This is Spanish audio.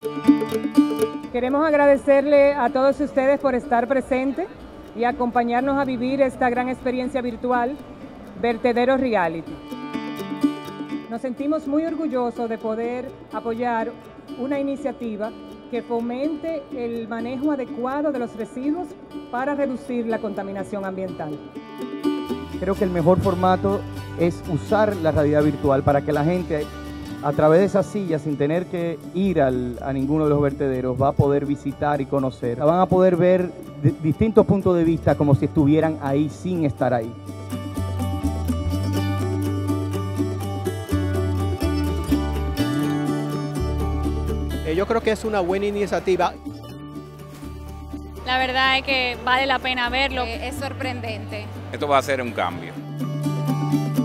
Queremos agradecerle a todos ustedes por estar presentes y acompañarnos a vivir esta gran experiencia virtual, Vertederos Reality. Nos sentimos muy orgullosos de poder apoyar una iniciativa que fomente el manejo adecuado de los residuos para reducir la contaminación ambiental. Creo que el mejor formato es usar la realidad virtual para que la gente, a través de esas sillas, sin tener que ir a ninguno de los vertederos, va a poder visitar y conocer. Van a poder ver distintos puntos de vista como si estuvieran ahí sin estar ahí. Yo creo que es una buena iniciativa. La verdad es que vale la pena verlo. Es sorprendente. Esto va a ser un cambio.